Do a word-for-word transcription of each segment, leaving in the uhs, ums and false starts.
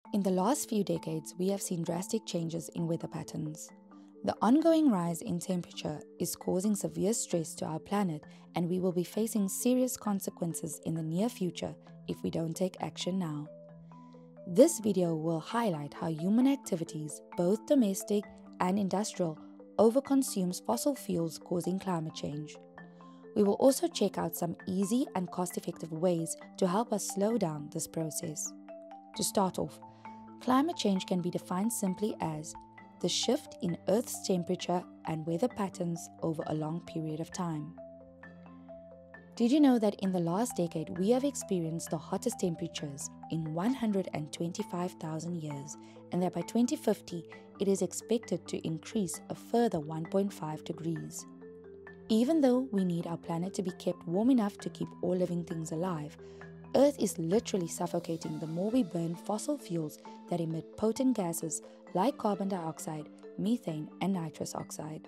In the last few decades, we have seen drastic changes in weather patterns. The ongoing rise in temperature is causing severe stress to our planet, and we will be facing serious consequences in the near future if we don't take action now. This video will highlight how human activities, both domestic and industrial, overconsumes fossil fuels causing climate change. We will also check out some easy and cost-effective ways to help us slow down this process. To start off, climate change can be defined simply as the shift in Earth's temperature and weather patterns over a long period of time. Did you know that in the last decade we have experienced the hottest temperatures in one hundred twenty-five thousand years, and that by twenty fifty it is expected to increase a further one point five degrees? Even though we need our planet to be kept warm enough to keep all living things alive, Earth is literally suffocating the more we burn fossil fuels that emit potent gases like carbon dioxide, methane, and nitrous oxide.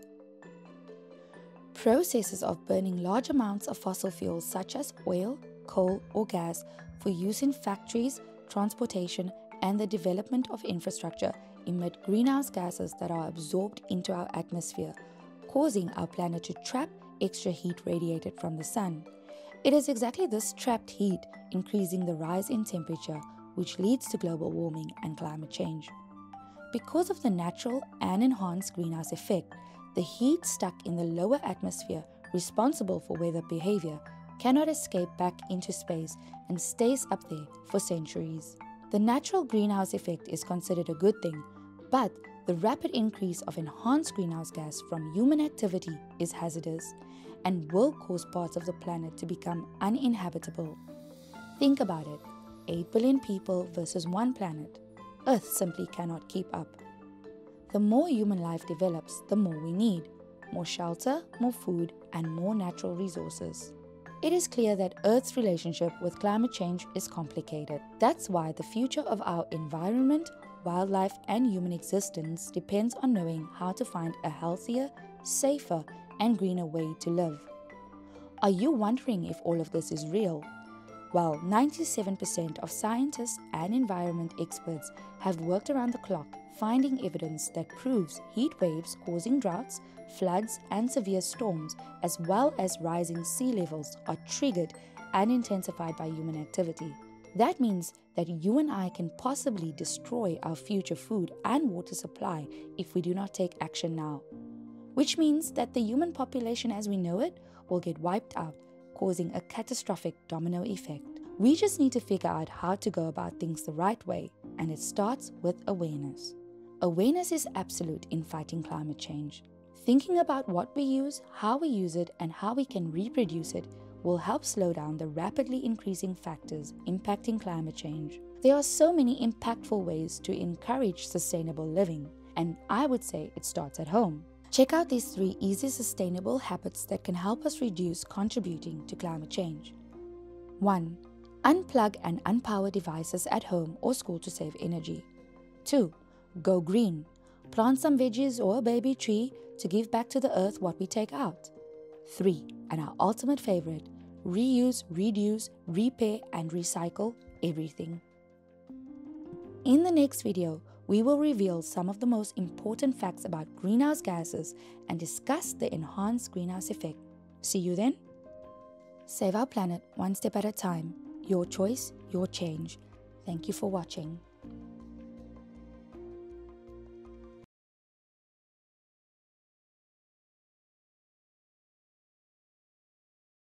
Processes of burning large amounts of fossil fuels such as oil, coal, or gas for use in factories, transportation, and the development of infrastructure emit greenhouse gases that are absorbed into our atmosphere, causing our planet to trap extra heat radiated from the sun. It is exactly this trapped heat increasing the rise in temperature, which leads to global warming and climate change. Because of the natural and enhanced greenhouse effect, the heat stuck in the lower atmosphere responsible for weather behavior cannot escape back into space and stays up there for centuries. The natural greenhouse effect is considered a good thing, but the rapid increase of enhanced greenhouse gas from human activity is hazardous and will cause parts of the planet to become uninhabitable. Think about it, eight billion people versus one planet. Earth simply cannot keep up. The more human life develops, the more we need. More shelter, more food, and more natural resources. It is clear that Earth's relationship with climate change is complicated. That's why the future of our environment, wildlife, and human existence depends on knowing how to find a healthier, safer, and greener way to live. Are you wondering if all of this is real? Well, ninety-seven percent of scientists and environment experts have worked around the clock finding evidence that proves heat waves causing droughts, floods, and severe storms, as well as rising sea levels, are triggered and intensified by human activity. That means that you and I can possibly destroy our future food and water supply if we do not take action now. Which means that the human population as we know it will get wiped out, causing a catastrophic domino effect. We just need to figure out how to go about things the right way, and it starts with awareness. Awareness is absolute in fighting climate change. Thinking about what we use, how we use it, and how we can reproduce it will help slow down the rapidly increasing factors impacting climate change. There are so many impactful ways to encourage sustainable living, and I would say it starts at home. Check out these three easy sustainable habits that can help us reduce contributing to climate change. one. Unplug and unpower devices at home or school to save energy. two. Go green. Plant some veggies or a baby tree to give back to the earth what we take out. three. And our ultimate favorite, reuse, reduce, repair, and recycle everything. In the next video, we will reveal some of the most important facts about greenhouse gases and discuss the enhanced greenhouse effect. See you then. Save our planet one step at a time. Your choice, your change. Thank you for watching.